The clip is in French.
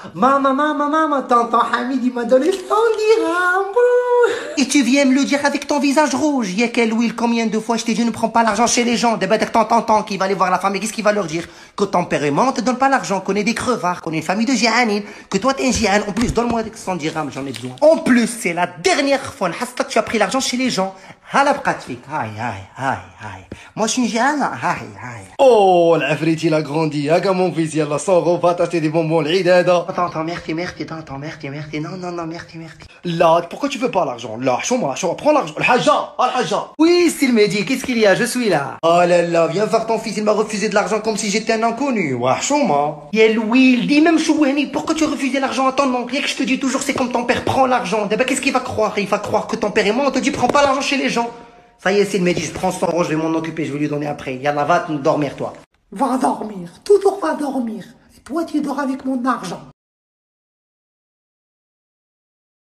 Maman, tonton Hamid, il m'a donné 100 dirhams. Et tu viens me le dire avec ton visage rouge. Yakel Will, combien de fois je t'ai dit ne prends pas l'argent chez les gens. D'abord, ton tonton qui va aller voir la famille, qu'est-ce qu'il va leur dire? Que ton père est mort, on te donne pas l'argent, qu'on est des crevards, qu'on est une famille de Jianine, que toi t'es un Jian. En plus, donne-moi 100 dirhams, j'en ai besoin. En plus, c'est la dernière fois, que tu as pris l'argent chez les gens. Hala bqatfik. Aïe. Moi, je suis une Jian. Aïe. Oh, l'Afrique, il a grandi. Aga mon fils, yallah, 100 euros, va t'acheter des bonbons, l'Eid hada. Tonton, merci. Non, merci. Là, pourquoi tu veux pas l'argent? Là, chouma, prends l'argent. Al-Hajja. Oui, s'il me dit, qu'est-ce qu'il y a? Je suis là. Oh là, viens voir ton fils, il m'a refusé de l'argent comme si j'étais un inconnu. Ouah, chouma. Yel Will, dis même Chouani, pourquoi tu refusais l'argent à ton oncle? Rien que je te dis toujours, c'est comme ton père prend l'argent. D'abord, qu'est-ce qu'il va croire? Il va croire que ton père est mort, on te dit, prends pas l'argent chez les gens. Ça y est, s'il me dit, je prends 100 euros, je vais m'en occuper, je vais lui donner après. Yallah, va dormir, toi. Va dormir, toujours va dormir. Et toi, tu dors avec mon argent.